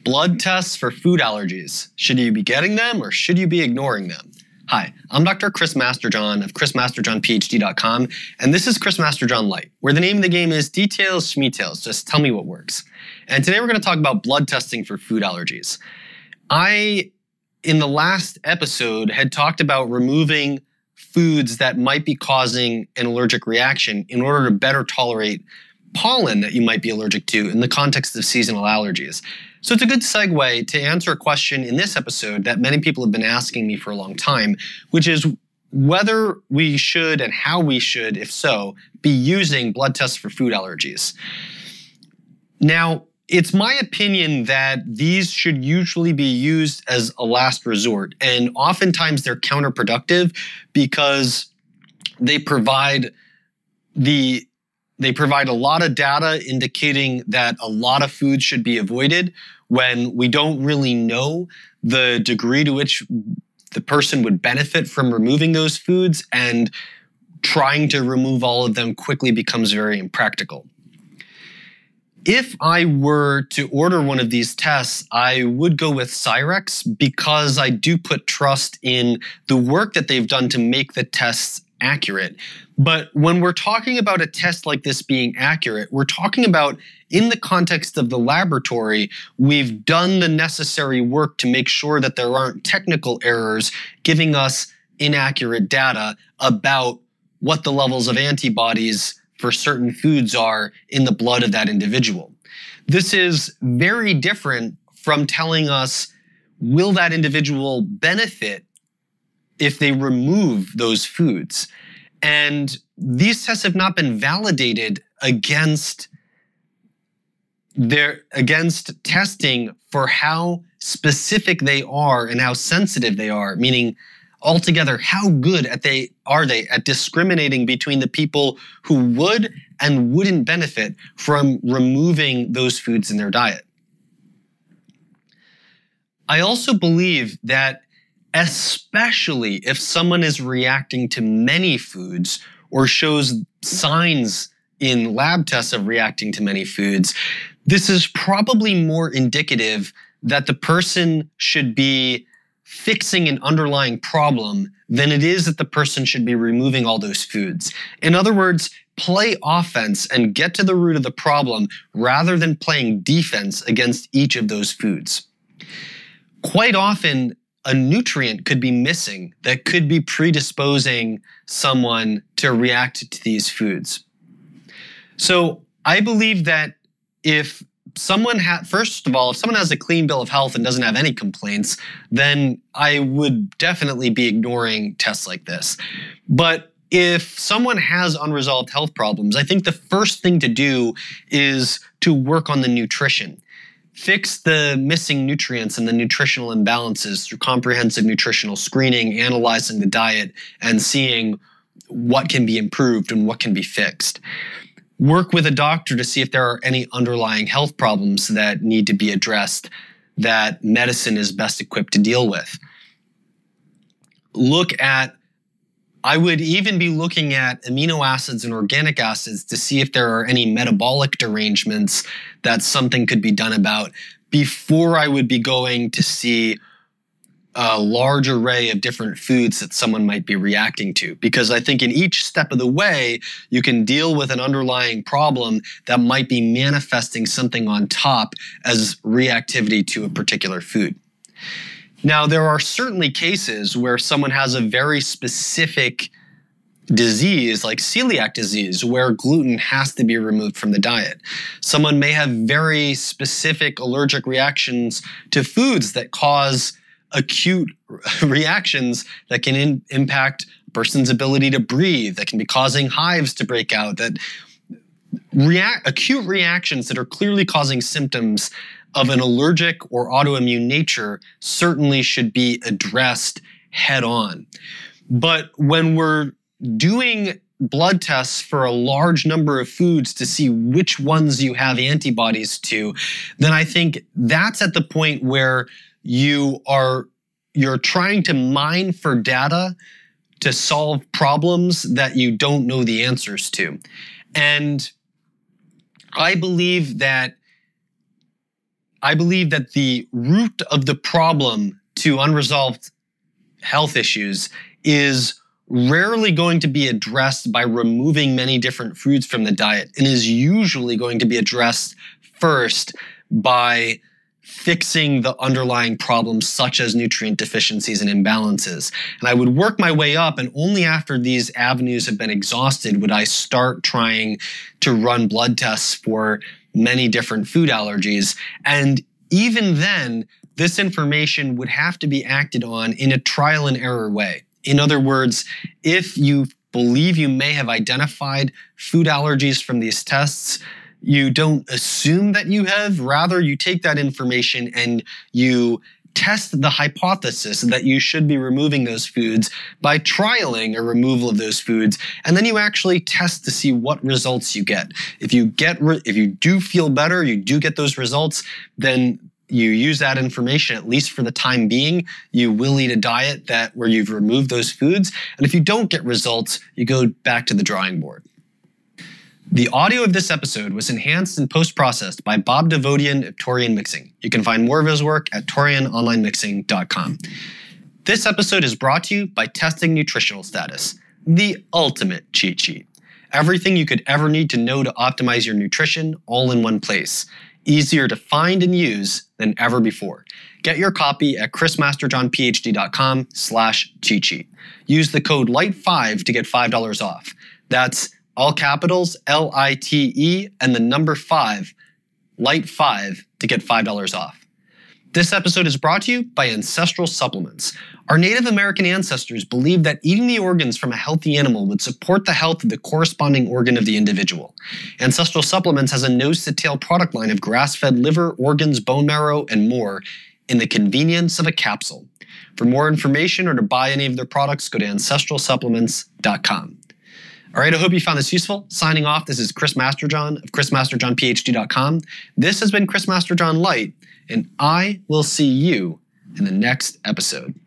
Blood tests for food allergies. Should you be getting them or should you be ignoring them? Hi, I'm Dr. Chris Masterjohn of chrismasterjohnphd.com, and this is Chris Masterjohn Lite, where the name of the game is details, schmetails, just tell me what works. And today we're going to talk about blood testing for food allergies. In the last episode, had talked about removing foods that might be causing an allergic reaction in order to better tolerate pollen that you might be allergic to in the context of seasonal allergies. So it's a good segue to answer a question in this episode that many people have been asking me for a long time, which is whether we should and how we should, if so, be using blood tests for food allergies. Now, it's my opinion that these should usually be used as a last resort, and oftentimes they're counterproductive because they provide a lot of data indicating that a lot of foods should be avoided when we don't really know the degree to which the person would benefit from removing those foods, and trying to remove all of them quickly becomes very impractical. If I were to order one of these tests, I would go with Cyrex because I do put trust in the work that they've done to make the tests accurate. But when we're talking about a test like this being accurate, we're talking about in the context of the laboratory, we've done the necessary work to make sure that there aren't technical errors giving us inaccurate data about what the levels of antibodies for certain foods are in the blood of that individual. This is very different from telling us, will that individual benefit if they remove those foods? And these tests have not been validated against testing for how specific they are and how sensitive they are, meaning altogether, how good are they at discriminating between the people who would and wouldn't benefit from removing those foods in their diet. I also believe that especially if someone is reacting to many foods or shows signs in lab tests of reacting to many foods, this is probably more indicative that the person should be fixing an underlying problem than it is that the person should be removing all those foods. In other words, play offense and get to the root of the problem rather than playing defense against each of those foods. Quite often, a nutrient could be missing that could be predisposing someone to react to these foods. So I believe that if someone first of all, if someone has a clean bill of health and doesn't have any complaints, then I would definitely be ignoring tests like this. But if someone has unresolved health problems, I think the first thing to do is to work on the nutrition. Fix the missing nutrients and the nutritional imbalances through comprehensive nutritional screening, analyzing the diet, and seeing what can be improved and what can be fixed. Work with a doctor to see if there are any underlying health problems that need to be addressed that medicine is best equipped to deal with. I would even be looking at amino acids and organic acids to see if there are any metabolic derangements that something could be done about before I would be going to see a large array of different foods that someone might be reacting to. Because I think in each step of the way, you can deal with an underlying problem that might be manifesting something on top as reactivity to a particular food. Now, there are certainly cases where someone has a very specific disease, like celiac disease, where gluten has to be removed from the diet. Someone may have very specific allergic reactions to foods that cause acute reactions that can impact a person's ability to breathe, that can be causing hives to break out, that acute reactions that are clearly causing symptoms of an allergic or autoimmune nature certainly should be addressed head on. But when we're doing blood tests for a large number of foods to see which ones you have antibodies to, then I think that's at the point where you're trying to mine for data to solve problems that you don't know the answers to. And I believe that I believe that the root of the problem to unresolved health issues is rarely going to be addressed by removing many different foods from the diet, and is usually going to be addressed first by fixing the underlying problems such as nutrient deficiencies and imbalances. And I would work my way up, and only after these avenues have been exhausted would I start trying to run blood tests for many different food allergies. And even then, this information would have to be acted on in a trial and error way. In other words, if you believe you may have identified food allergies from these tests, you don't assume that you have. Rather, you take that information and you test the hypothesis that you should be removing those foods by trialing a removal of those foods, and then you actually test to see what results you get. If you do feel better, you do get those results, then you use that information, at least for the time being. You will eat a diet where you've removed those foods. And if you don't get results, you go back to the drawing board. The audio of this episode was enhanced and post-processed by Bob Devodian of Torian Mixing. You can find more of his work at torianonlinemixing.com. This episode is brought to you by Testing Nutritional Status, the ultimate cheat sheet. Everything you could ever need to know to optimize your nutrition all in one place. Easier to find and use than ever before. Get your copy at chrismasterjohnphd.com/cheat sheet. Use the code LITE5 to get $5 off. That's all capitals, LITE, and the number 5, LITE5, to get $5 off. This episode is brought to you by Ancestral Supplements. Our Native American ancestors believed that eating the organs from a healthy animal would support the health of the corresponding organ of the individual. Ancestral Supplements has a nose-to-tail product line of grass-fed liver, organs, bone marrow, and more in the convenience of a capsule. For more information or to buy any of their products, go to ancestralsupplements.com. All right, I hope you found this useful. Signing off, this is Chris Masterjohn of chrismasterjohnphd.com. This has been Chris Masterjohn Lite, and I will see you in the next episode.